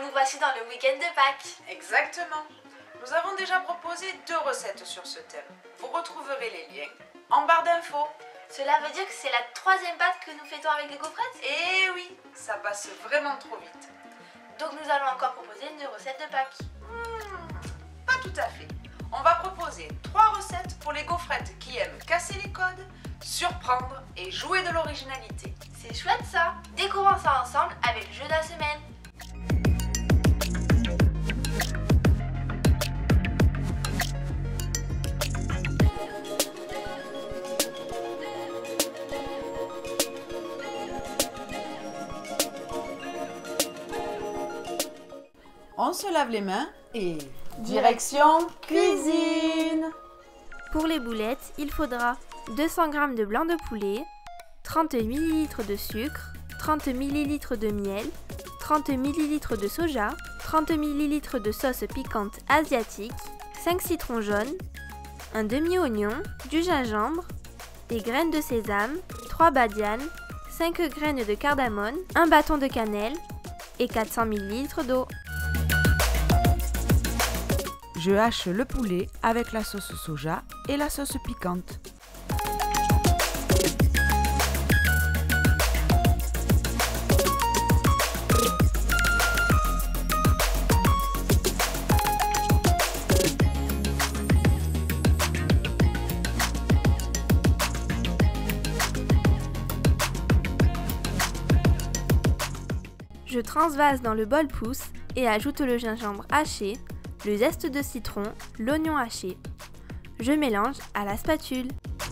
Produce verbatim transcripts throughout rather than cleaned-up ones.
nous voici dans le week-end de Pâques. Exactement. Nous avons déjà proposé deux recettes sur ce thème. Vous retrouverez les liens en barre d'infos. Cela veut dire que c'est la troisième pâte que nous fêtons avec les gaufrettes? Eh oui, ça passe vraiment trop vite. Donc nous allons encore proposer une recette de Pâques. Hmm, pas tout à fait. On va proposer trois recettes pour les gaufrettes qui aiment casser les codes, surprendre et jouer de l'originalité. C'est chouette ça. Découvrons ça ensemble avec le jeu de la semaine. On se lave les mains et direction cuisine. Pour les boulettes, il faudra deux cents grammes de blanc de poulet, trente millilitres de sucre, trente millilitres de miel, trente millilitres de soja, trente millilitres de sauce piquante asiatique, cinq citrons jaunes, un demi-oignon, du gingembre, des graines de sésame, trois badianes, cinq graines de cardamome, un bâton de cannelle et quatre cents millilitres d'eau. Je hache le poulet avec la sauce soja et la sauce piquante. Je transvase dans le bol pousse et ajoute le gingembre haché, le zeste de citron, l'oignon haché. Je mélange à la spatule.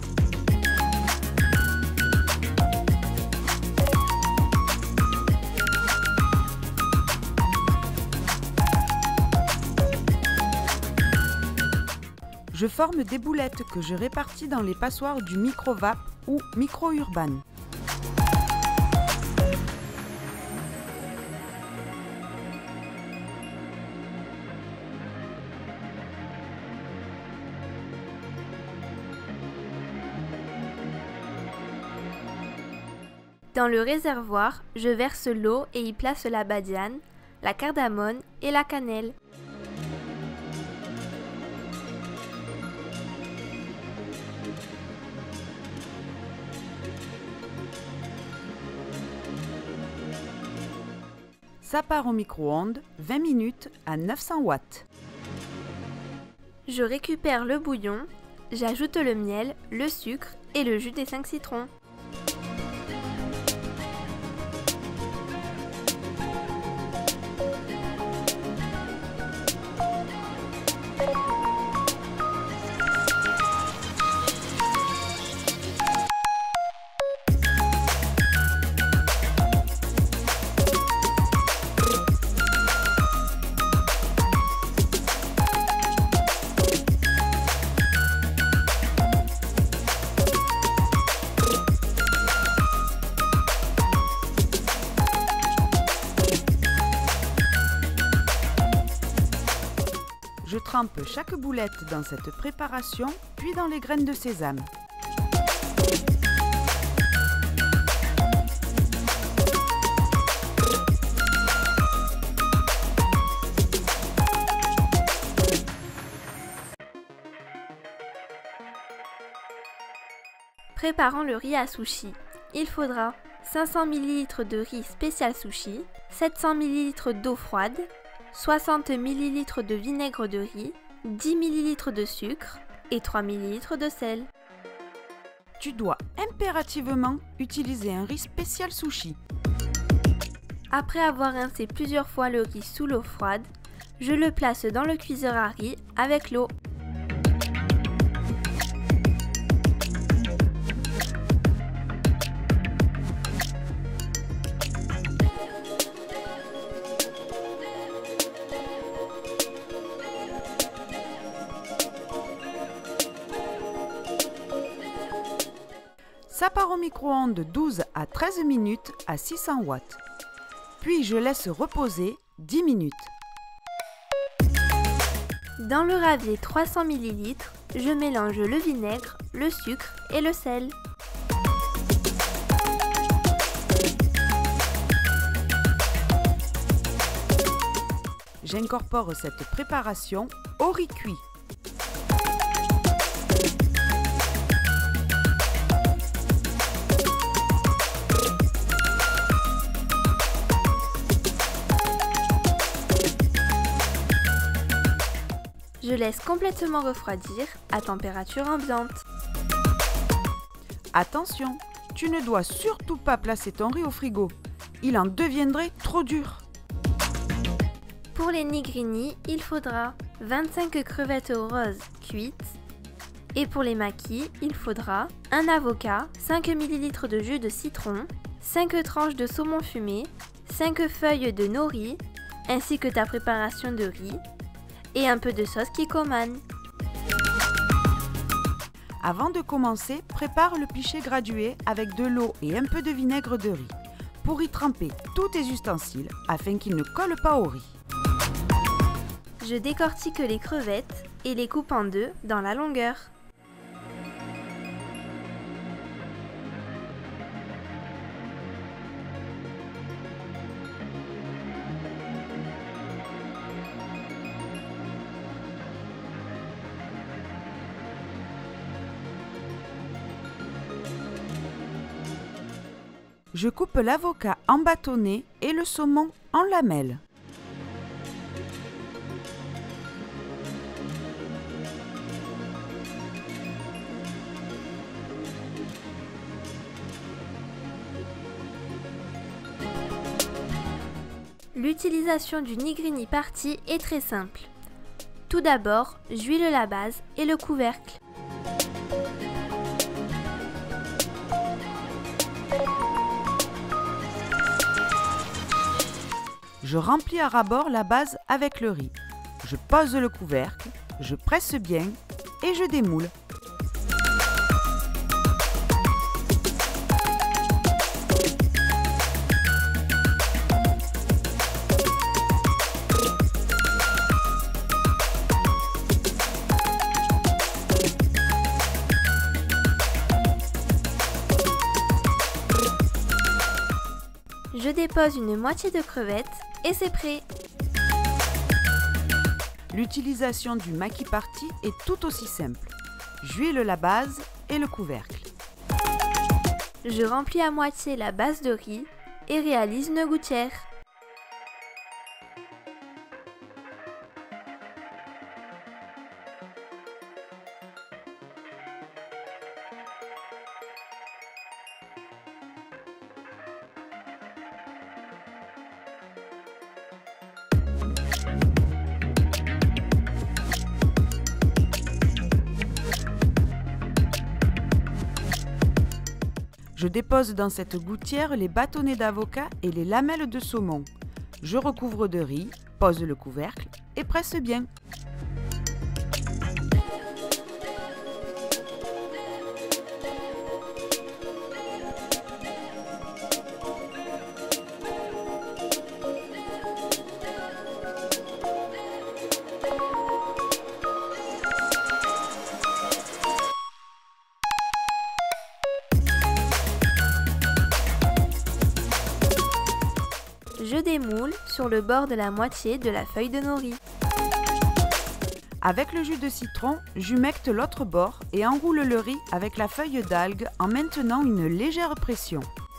Je forme des boulettes que je répartis dans les passoires du micro-vape ou micro-urban. Dans le réservoir, je verse l'eau et y place la badiane, la cardamome et la cannelle. Ça part au micro-ondes, vingt minutes à neuf cents watts. Je récupère le bouillon, j'ajoute le miel, le sucre et le jus des cinq citrons. Je trempe chaque boulette dans cette préparation, puis dans les graines de sésame. Préparons le riz à sushi. Il faudra cinq cents millilitres de riz spécial sushi, sept cents millilitres d'eau froide, soixante millilitres de vinaigre de riz, dix millilitres de sucre et trois millilitres de sel. Tu dois impérativement utiliser un riz spécial sushi. Après avoir rincé plusieurs fois le riz sous l'eau froide, je le place dans le cuiseur à riz avec l'eau. Ça part au micro-ondes douze à treize minutes à six cents watts. Puis je laisse reposer dix minutes. Dans le ravier trois cents millilitres, je mélange le vinaigre, le sucre et le sel. J'incorpore cette préparation au riz cuit. Je laisse complètement refroidir à température ambiante. Attention, tu ne dois surtout pas placer ton riz au frigo. Il en deviendrait trop dur. Pour les nigrini, il faudra vingt-cinq crevettes roses cuites. Et pour les makis, il faudra un avocat, cinq millilitres de jus de citron, cinq tranches de saumon fumé, cinq feuilles de nori, ainsi que ta préparation de riz, et un peu de sauce kikkoman. Avant de commencer, prépare le pichet gradué avec de l'eau et un peu de vinaigre de riz pour y tremper tous tes ustensiles afin qu'ils ne collent pas au riz. Je décortique les crevettes et les coupe en deux dans la longueur. Je coupe l'avocat en bâtonnets et le saumon en lamelles. L'utilisation du nigrini parti est très simple. Tout d'abord, j'huile la base et le couvercle. Je remplis à ras-bord la base avec le riz. Je pose le couvercle, je presse bien et je démoule. Je dépose une moitié de crevettes et c'est prêt. L'utilisation du maki parti est tout aussi simple. J'huile la base et le couvercle. Je remplis à moitié la base de riz et réalise une gouttière. Je dépose dans cette gouttière les bâtonnets d'avocat et les lamelles de saumon. Je recouvre de riz, pose le couvercle et presse bien. Je démoule sur le bord de la moitié de la feuille de nori. Avec le jus de citron, j'humecte l'autre bord et enroule le riz avec la feuille d'algue en maintenant une légère pression.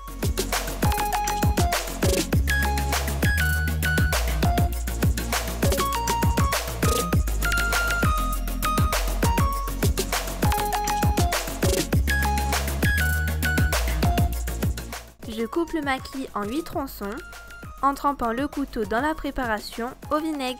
Je coupe le maki en huit tronçons en trempant le couteau dans la préparation au vinaigre.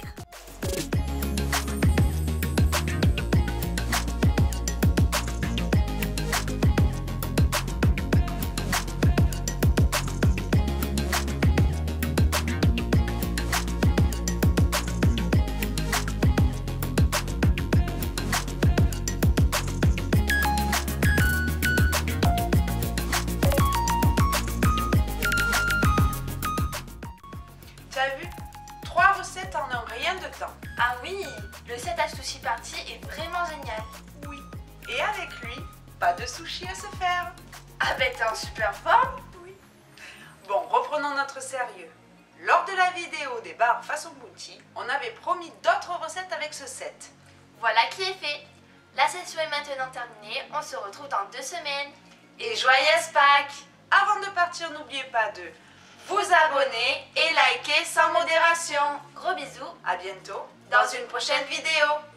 T'as vu? Trois recettes en un rien de temps. Ah oui, le set à sushi party est vraiment génial. Oui. Et avec lui, pas de sushi à se faire. Ah ben t'es en super forme. Oui. Bon, reprenons notre sérieux. Lors de la vidéo des bars façon Bounty, on avait promis d'autres recettes avec ce set. Voilà qui est fait. La session est maintenant terminée, on se retrouve dans deux semaines. Et joyeuse Pâques! Avant de partir, n'oubliez pas de vous abonner et liker sans modération. Gros bisous, À bientôt dans une prochaine vidéo.